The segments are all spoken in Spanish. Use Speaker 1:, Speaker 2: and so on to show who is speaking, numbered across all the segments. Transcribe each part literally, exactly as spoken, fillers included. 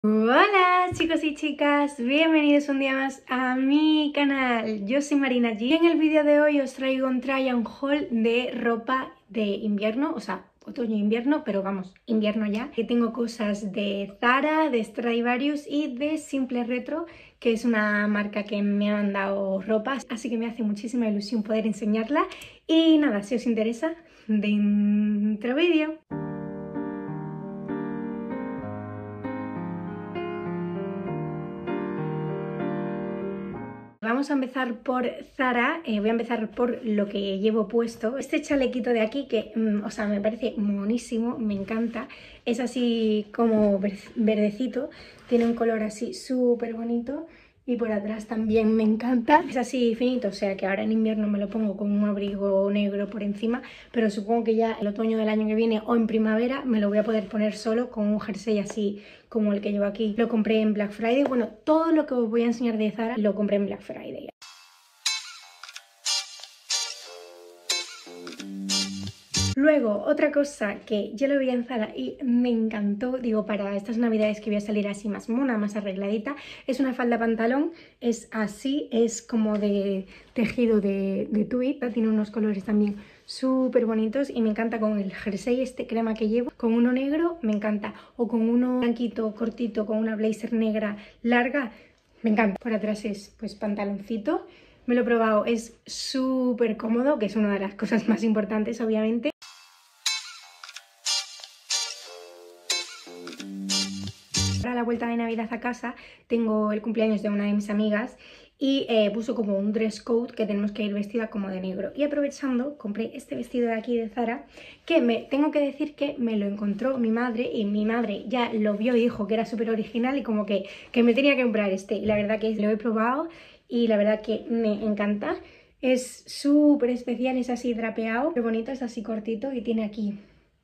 Speaker 1: Hola chicos y chicas, bienvenidos un día más a mi canal. Yo soy Marina G y en el vídeo de hoy os traigo un try on haul de ropa de invierno, o sea, otoño e invierno, pero vamos, invierno ya. Que tengo cosas de Zara, de Stradivarius y de Simple Retro, que es una marca que me ha mandado ropa, así que me hace muchísima ilusión poder enseñarla. Y nada, si os interesa, dentro vídeo. Vamos a empezar por Zara, eh, voy a empezar por lo que llevo puesto. Este chalequito de aquí que, mm, o sea, me parece monísimo, me encanta. Es así como verdecito, tiene un color así súper bonito y por atrás también me encanta. Es así finito, o sea que ahora en invierno me lo pongo con un abrigo negro por encima, pero supongo que ya el otoño del año que viene o en primavera me lo voy a poder poner solo con un jersey así como el que llevo aquí. Lo compré en Black Friday. Bueno, todo lo que os voy a enseñar de Zara lo compré en Black Friday. Luego, otra cosa que yo lo vi en Zara y me encantó, digo, para estas navidades que voy a salir así más mona, más arregladita, es una falda pantalón, es así, es como de tejido de, de tweed, tiene unos colores también súper bonitos y me encanta con el jersey este crema que llevo, con uno negro me encanta, o con uno blanquito, cortito, con una blazer negra larga, me encanta. Por atrás es pues pantaloncito, me lo he probado, es súper cómodo, que es una de las cosas más importantes obviamente. Para la vuelta de Navidad a casa tengo el cumpleaños de una de mis amigas y eh, puso como un dress code que tenemos que ir vestida como de negro. Y aprovechando compré este vestido de aquí de Zara, que me tengo que decir que me lo encontró mi madre y mi madre ya lo vio y dijo que era súper original y como que, que me tenía que comprar este. Y la verdad que lo he probado y la verdad que me encanta. Es súper especial, es así drapeado, qué bonito, es así cortito y tiene aquí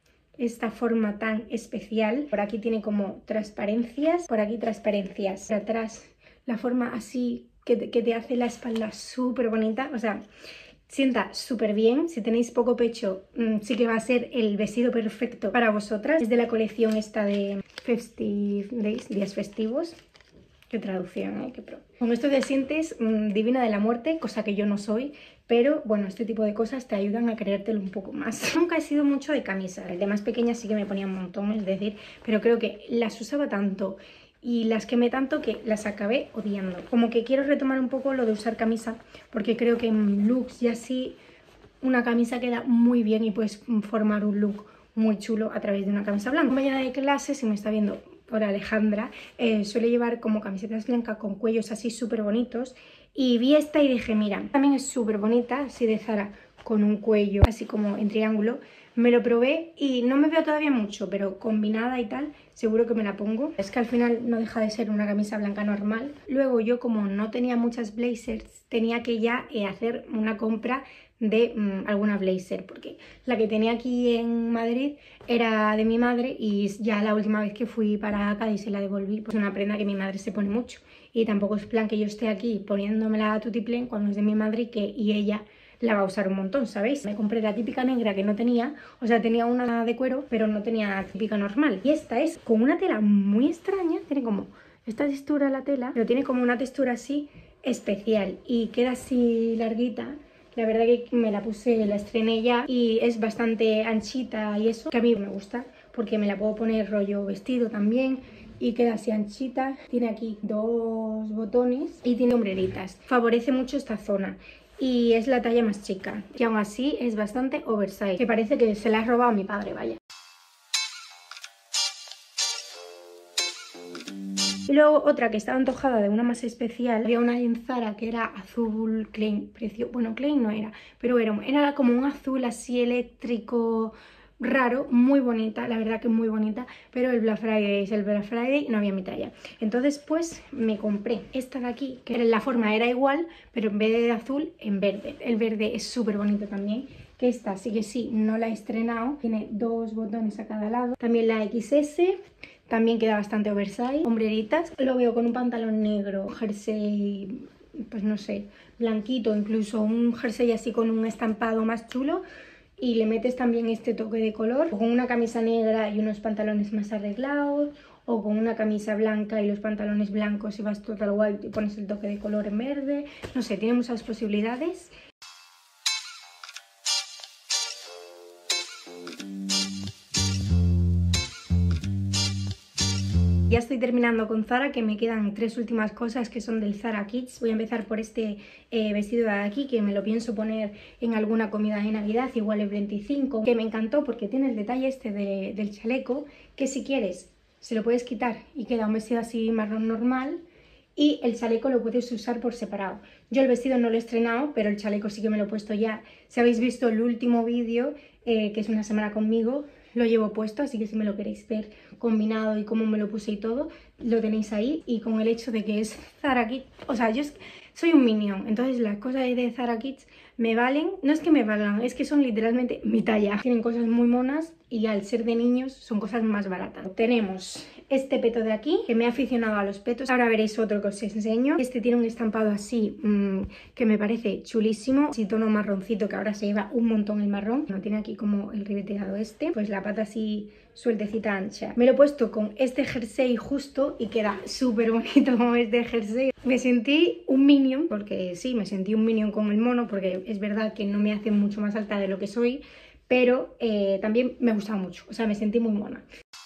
Speaker 1: esta forma tan especial. Por aquí tiene como transparencias, por aquí transparencias. Por atrás la forma así que te, que te hace la espalda súper bonita, o sea, sienta súper bien. Si tenéis poco pecho, mmm, sí que va a ser el vestido perfecto para vosotras. Es de la colección esta de Festive Days, días festivos. Qué traducción, ¿eh? Qué pro. Con esto te sientes mmm, divina de la muerte, cosa que yo no soy, pero bueno, este tipo de cosas te ayudan a creértelo un poco más. Nunca he sido mucho de camisa, de más pequeña sí que me ponía un montón, es decir, pero creo que las usaba tanto y las quemé tanto que las acabé odiando. Como que quiero retomar un poco lo de usar camisa, porque creo que en looks y así una camisa queda muy bien y puedes formar un look muy chulo a través de una camisa blanca. Mañana de clase, si me está viendo por Alejandra, eh, suele llevar como camisetas blancas con cuellos así súper bonitos y vi esta y dije, mira, también es súper bonita, así de Zara, con un cuello así como en triángulo. Me lo probé y no me veo todavía mucho, pero combinada y tal, seguro que me la pongo. Es que al final no deja de ser una camisa blanca normal. Luego yo, como no tenía muchas blazers, tenía que ya eh, hacer una compra de mmm, alguna blazer, porque la que tenía aquí en Madrid era de mi madre y ya la última vez que fui para Cádiz se la devolví. Pues una prenda que mi madre se pone mucho y tampoco es plan que yo esté aquí poniéndomela a tutiplén cuando es de mi madre y, que, y ella la va a usar un montón, ¿sabéis? Me compré la típica negra que no tenía, o sea, tenía una de cuero, pero no tenía la típica normal. Y esta es con una tela muy extraña, tiene como esta textura la tela, pero tiene como una textura así especial y queda así larguita. La verdad que me la puse, la estrené ya y es bastante anchita y eso, que a mí me gusta, porque me la puedo poner rollo vestido también y queda así anchita. Tiene aquí dos botones y tiene hombreritas. Favorece mucho esta zona. Y es la talla más chica, y aún así es bastante oversize, que parece que se la ha robado a mi padre, vaya. Y luego otra que estaba antojada de una más especial, había una en Zara que era azul Klein, precio, bueno, Klein no era, pero era, era como un azul así eléctrico raro, muy bonita, la verdad que muy bonita, pero el Black Friday es el Black Friday y no había mi talla. Entonces pues me compré esta de aquí, que la forma era igual, pero en vez de azul, en verde. El verde es súper bonito también, que esta sí que sí, no la he estrenado, tiene dos botones a cada lado. También la equis ese, también queda bastante oversize, hombreritas. Lo veo con un pantalón negro, jersey, pues no sé, blanquito, incluso un jersey así con un estampado más chulo. Y le metes también este toque de color, con una camisa negra y unos pantalones más arreglados, o con una camisa blanca y los pantalones blancos y vas total guay y pones el toque de color en verde. No sé, tiene muchas posibilidades. Ya estoy terminando con Zara, que me quedan tres últimas cosas que son del Zara Kids. Voy a empezar por este eh, vestido de aquí, que me lo pienso poner en alguna comida de Navidad, igual el veinticinco, que me encantó porque tiene el detalle este de, del chaleco, que si quieres se lo puedes quitar y queda un vestido así marrón normal, y el chaleco lo puedes usar por separado. Yo el vestido no lo he estrenado, pero el chaleco sí que me lo he puesto ya. Si habéis visto el último vídeo, eh, que es una semana conmigo, lo llevo puesto, así que si me lo queréis ver combinado y cómo me lo puse y todo, lo tenéis ahí. Y con el hecho de que es Zara Kids, o sea, yo soy un minion, entonces las cosas de Zara Kids me valen, no es que me valgan, es que son literalmente mi talla. Tienen cosas muy monas y al ser de niños son cosas más baratas. Tenemos este peto de aquí, que me he aficionado a los petos. Ahora veréis otro que os enseño. Este tiene un estampado así, mmm, que me parece chulísimo. Así tono marroncito, que ahora se lleva un montón el marrón. No tiene aquí como el ribeteado este. Pues la pata así sueltecita ancha. Me lo he puesto con este jersey justo y queda súper bonito como este jersey. Me sentí un minion, porque sí, me sentí un minion con el mono, porque es verdad que no me hace mucho más alta de lo que soy, pero eh, también me gustaba mucho. O sea, me sentí muy mona.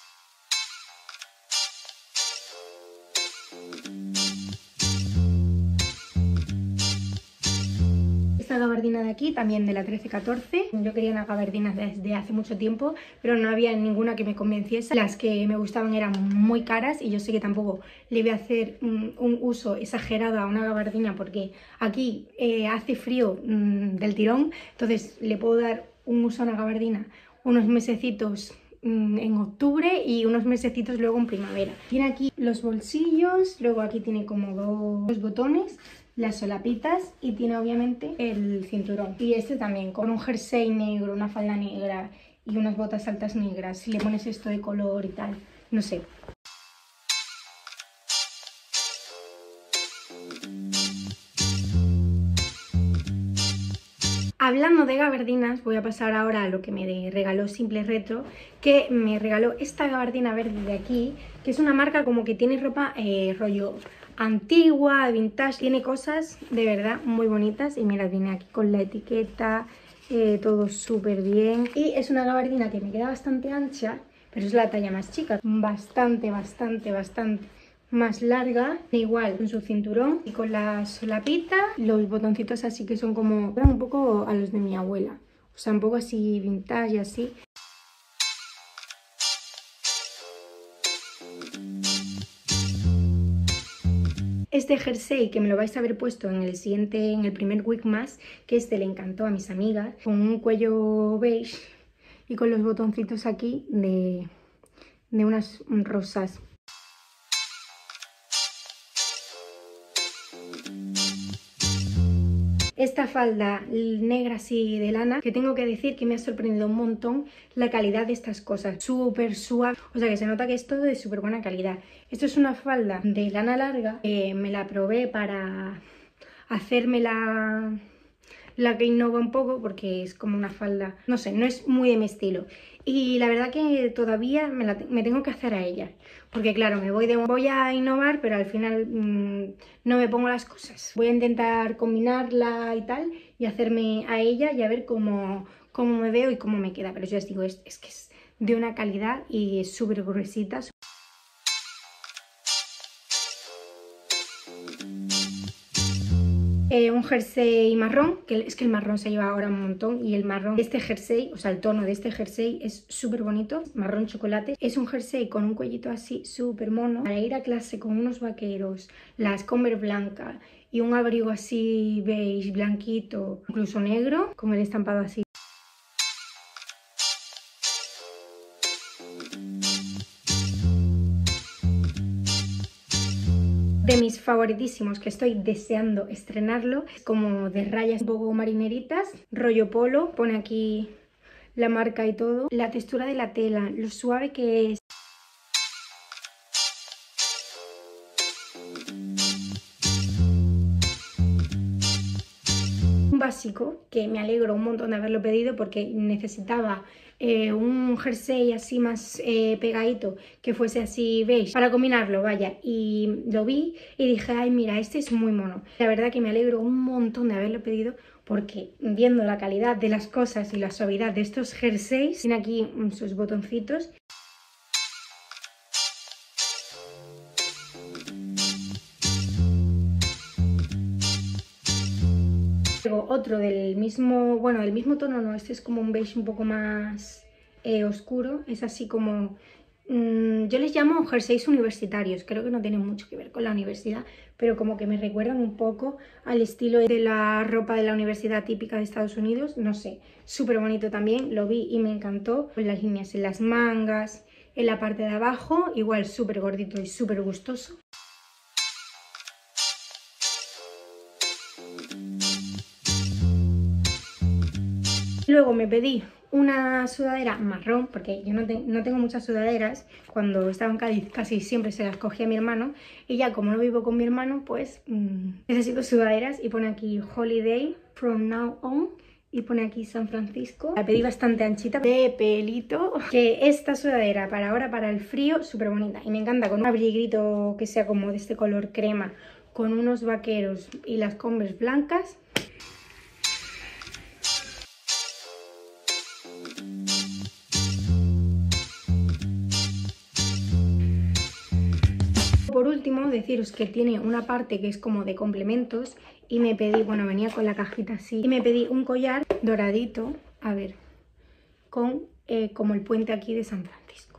Speaker 1: Esta gabardina de aquí, también de la trece catorce. Yo quería unas gabardinas desde hace mucho tiempo, pero no había ninguna que me convenciese. Las que me gustaban eran muy caras y yo sé que tampoco le voy a hacer un, un uso exagerado a una gabardina, porque aquí eh, hace frío mmm, del tirón, entonces le puedo dar un uso a una gabardina unos mesecitos mmm, en octubre y unos mesecitos luego en primavera. Tiene aquí los bolsillos, luego aquí tiene como dos botones, las solapitas y tiene obviamente el cinturón. Y este también con un jersey negro, una falda negra y unas botas altas negras. Si le pones esto de color y tal, no sé. Hablando de gabardinas, voy a pasar ahora a lo que me regaló Simple Retro, que me regaló esta gabardina verde de aquí, que es una marca como que tiene ropa eh, rollo antigua, vintage, tiene cosas de verdad muy bonitas y mirad, viene aquí con la etiqueta, eh, todo súper bien. Y es una gabardina que me queda bastante ancha, pero es la talla más chica, bastante, bastante, bastante más larga, igual con su cinturón y con la solapita, los botoncitos así que son como un poco a los de mi abuela, o sea, un poco así vintage y así. Este jersey, que me lo vais a ver puesto en el siguiente, en el primer Weekmas, que este le encantó a mis amigas, con un cuello beige y con los botoncitos aquí de, de unas rosas. Esta falda negra así de lana, que tengo que decir que me ha sorprendido un montón la calidad de estas cosas, súper suave, o sea que se nota que es todo de súper buena calidad. Esto es una falda de lana larga, eh, me la probé para hacerme la, la que innova un poco, porque es como una falda, no sé, no es muy de mi estilo. Y la verdad que todavía me, la, me tengo que hacer a ella, porque claro, me voy, de, voy a innovar, pero al final mmm, no me pongo las cosas. Voy a intentar combinarla y tal, y hacerme a ella y a ver cómo, cómo me veo y cómo me queda. Pero yo os digo, es, es que es de una calidad y es súper gruesita. Eh, un jersey marrón, que es que el marrón se lleva ahora un montón, y el marrón de este jersey, o sea el tono de este jersey es súper bonito, marrón chocolate. Es un jersey con un cuellito así súper mono, para ir a clase con unos vaqueros, las Converse blancas y un abrigo así beige, blanquito, incluso negro, con el estampado así. De mis favoritísimos, que estoy deseando estrenarlo, es como de rayas un poco marineritas, rollo polo, pone aquí la marca y todo. La textura de la tela, lo suave que es. Un básico que me alegro un montón de haberlo pedido porque necesitaba eh, un jersey así más eh, pegadito, que fuese así beige, para combinarlo, vaya. Y lo vi y dije, ay mira, este es muy mono. La verdad que me alegro un montón de haberlo pedido, porque viendo la calidad de las cosas y la suavidad de estos jerseys, tiene aquí sus botoncitos. Luego otro del mismo, bueno, del mismo tono no, este es como un beige un poco más eh, oscuro, es así como, mmm, yo les llamo jerseys universitarios, creo que no tienen mucho que ver con la universidad, pero como que me recuerdan un poco al estilo de la ropa de la universidad típica de Estados Unidos, no sé, súper bonito también, lo vi y me encantó, con las líneas en las mangas, en la parte de abajo, igual súper gordito y súper gustoso. Luego me pedí una sudadera marrón, porque yo no, te, no tengo muchas sudaderas. Cuando estaba en Cádiz casi siempre se las cogía a mi hermano, y ya como no vivo con mi hermano, pues mmm, necesito sudaderas. Y pone aquí Holiday from now on, y pone aquí San Francisco. La pedí bastante anchita, de pelito, que esta sudadera para ahora, para el frío, súper bonita. Y me encanta con un abriguito que sea como de este color crema, con unos vaqueros y las Converse blancas. Por último, deciros que tiene una parte que es como de complementos, y me pedí, bueno, venía con la cajita así, y me pedí un collar doradito, a ver, con eh, como el puente aquí de San Francisco.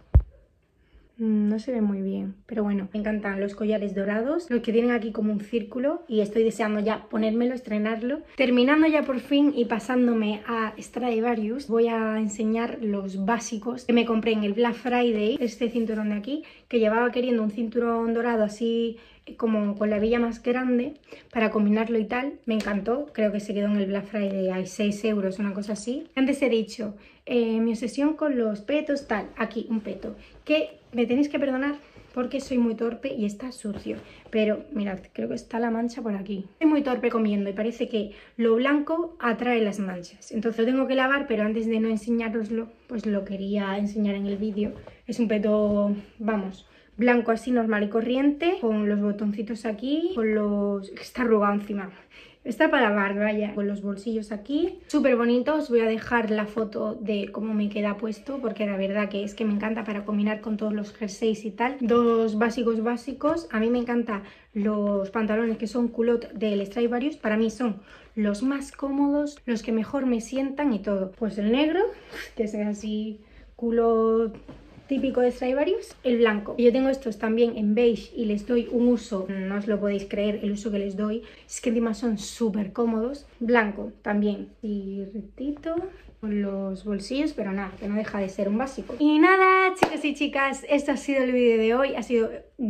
Speaker 1: No se ve muy bien, pero bueno, me encantan los collares dorados, los que tienen aquí como un círculo, y estoy deseando ya ponérmelo, estrenarlo. Terminando ya por fin y pasándome a Stradivarius, voy a enseñar los básicos que me compré en el Black Friday. Este cinturón de aquí, que llevaba queriendo un cinturón dorado así como con la hebilla más grande para combinarlo y tal, me encantó, creo que se quedó en el Black Friday a seis euros, una cosa así. Antes he dicho, eh, mi obsesión con los petos, tal, aquí un peto, que me tenéis que perdonar porque soy muy torpe y está sucio, pero mirad, creo que está la mancha por aquí. Soy muy torpe comiendo y parece que lo blanco atrae las manchas, entonces lo tengo que lavar, pero antes de no enseñároslo, pues lo quería enseñar en el vídeo. Es un peto, vamos, blanco así normal y corriente, con los botoncitos aquí, con los... está arrugado encima, está para lavar, vaya, con los bolsillos aquí, súper bonito. Os voy a dejar la foto de cómo me queda puesto, porque la verdad que es que me encanta para combinar con todos los jerseys y tal. Dos básicos básicos, a mí me encantan los pantalones que son culotte del Stradivarius, para mí son los más cómodos, los que mejor me sientan y todo. Pues el negro, que es así culotte típico de Stradivarius, el blanco. Yo tengo estos también en beige y les doy un uso, no os lo podéis creer el uso que les doy, es que encima son súper cómodos. Blanco también, y rectito, con los bolsillos, pero nada, que no deja de ser un básico. Y nada, chicos y chicas, este ha sido el vídeo de hoy. Ha sido,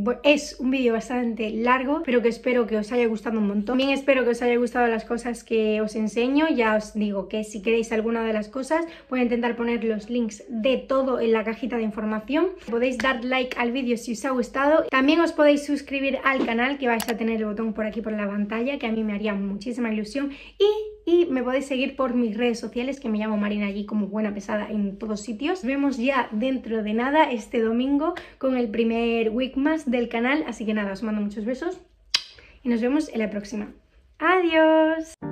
Speaker 1: es un vídeo bastante largo, pero que espero que os haya gustado un montón. También espero que os haya gustado las cosas que os enseño. Ya os digo que si queréis alguna de las cosas, voy a intentar poner los links de todo en la cajita de información. Podéis dar like al vídeo si os ha gustado. También os podéis suscribir al canal, que vais a tener el botón por aquí por la pantalla, que a mí me haría muchísima ilusión. Y Y me podéis seguir por mis redes sociales, que me llamo Marina allí como buena pesada en todos sitios. Nos vemos ya dentro de nada, este domingo, con el primer Weekmas del canal. Así que nada, os mando muchos besos y nos vemos en la próxima. ¡Adiós!